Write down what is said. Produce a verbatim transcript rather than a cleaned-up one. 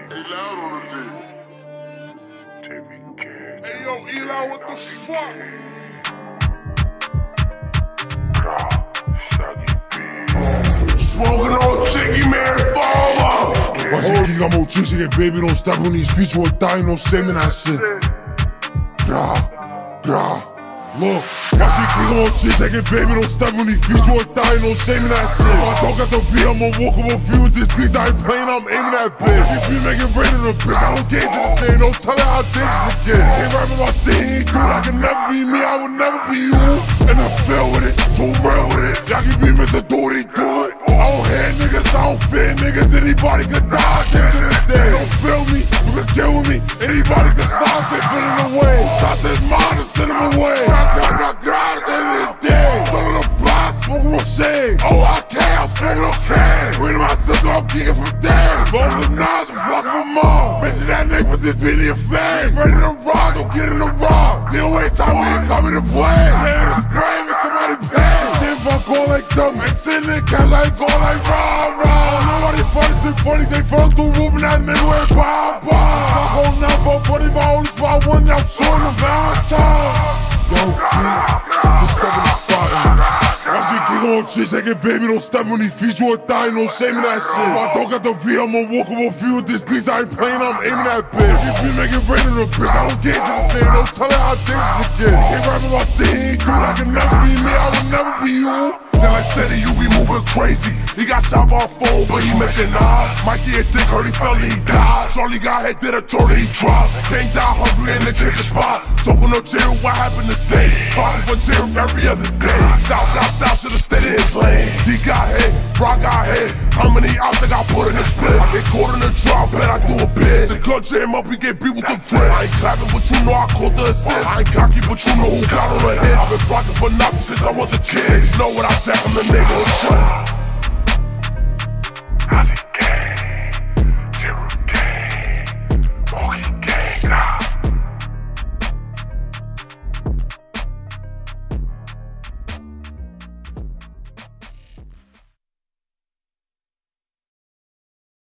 Hey, loud on the T. Hey, yo, Eli, what the fuck? Smoking on Jiggy, man, fall up. Watch it, Geek, I'm on tricks, yeah, baby, don't stop on these feet, you will die, no shame in that shit. Grah, grah, look. Watch it, Geek, I'm on tricks, yeah, baby, don't stop on these feet, you will die, no shame in that shit. If I don't got the V, I'm gonna walk up a few with this piece, I ain't playing, I'm aiming that bitch. If you be making rain in the bitch, I don't gaze in the shade, don't tell her how dangerous it get. Ain't rapping my shit, he ain't do it, I can never be me, I will never be you. And I fell with it, too real with it, Yagi be Mister Do what he do it. I don't hear niggas, I don't fear niggas, anybody could die at the end of this day. Don't feel me, you can get with me, anybody can stop it, feeling away. Touch his mind and send him away. I got God at the end of this day. Still in the block, smoking on shade. Oh, I can't, I'm smoking on cane. Reading my sister, I'm geeking from day. Rolling the knives, I'm fucking from mom. Mention that name for this video of fame. Ready to rock, don't get in the rock. Deal wait time we ain't coming to play. Playing the spray, make somebody pay. Then if I go like dumb, ain't sitting in cash, I ain't going like rah, rah. Nobody funny, shit funny, they first do moving that midway, bah, bah. Fuck hold now, fuck buddy, my only spot, one, y'all showing the Valentine. Yo, Geek, just step in the spot. Watch me Geek on shit, shake it, baby, don't step on these feet, you will die, no shame in that shit. If I don't got the V, I'm gonna walk up a few with this piece, I ain't playing, I'm aiming that bitch. If you be making rain in the bitch, I don't gaze in the shade, don't tell her how dangerous it get. Ain't rapping my shit, he ain't do it, I can never be me, I will never be you. Then I said it, you be moving crazy. He got shot by a phone, but he mentioned nah. Mikey had dick hurt, he fell and he died. Charlie got head, did a tour, he dropped. Came down hungry in the chicken spot. Talking no cheer, what happened to say? Talking for cheer every other day. Styles got style, should've stayed in his lane. T got head, Brock got head. How many outs I got put in the split? I get caught in the drop, bet I do a bit. The gun jam up, he get beat with the grit. I ain't clapping, but you know I caught the assist. I ain't cocky, but you know who got on the hit. I've been rocking for nothing since I was a kid. Niggas know what I check, I'm the neighborhood trend.